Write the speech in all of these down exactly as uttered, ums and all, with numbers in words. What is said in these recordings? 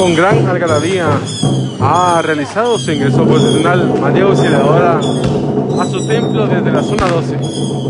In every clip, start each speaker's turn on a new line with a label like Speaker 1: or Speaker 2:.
Speaker 1: con gran algarabía ha realizado su ingreso procesional María Auxiliadora a su templo desde la zona doce.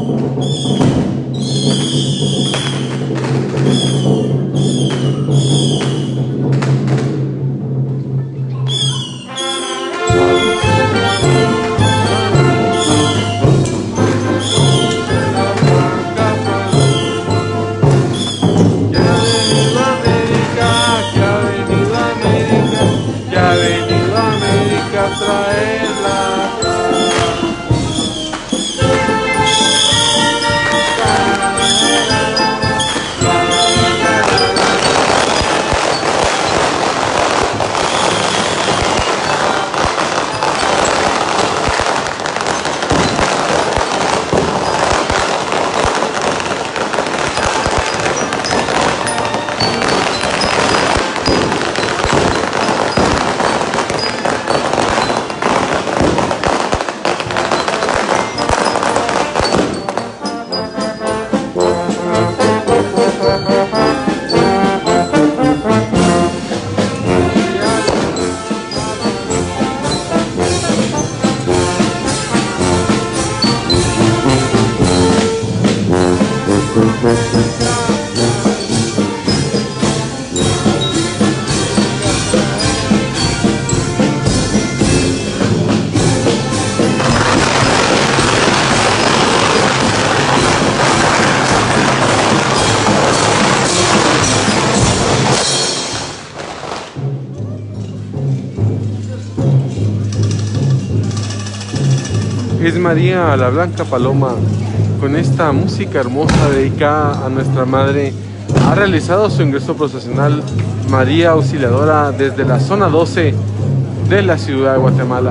Speaker 1: Es María la Blanca Paloma, con esta música hermosa dedicada a nuestra Madre, ha realizado su ingreso procesional María Auxiliadora desde la zona doce de la ciudad de Guatemala.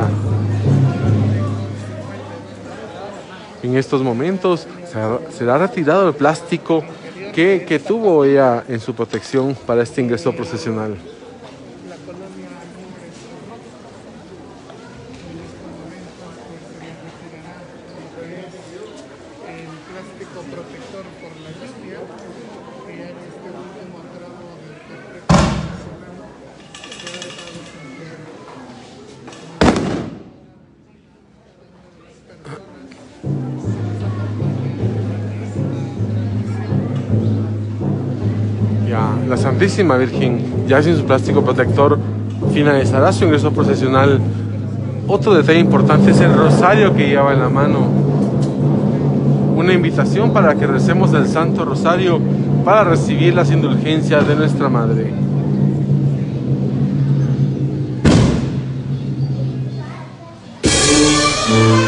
Speaker 1: En estos momentos será retirado el plástico que, que tuvo ella en su protección para este ingreso procesional.
Speaker 2: Protector por la lluvia, que ya en este último tramo del
Speaker 1: Ya, la Santísima Virgen, ya sin su plástico protector, finalizará su ingreso procesional. Otro detalle importante es el rosario que lleva en la mano. Una invitación para que recemos el Santo Rosario para recibir las indulgencias de nuestra Madre.
Speaker 2: Música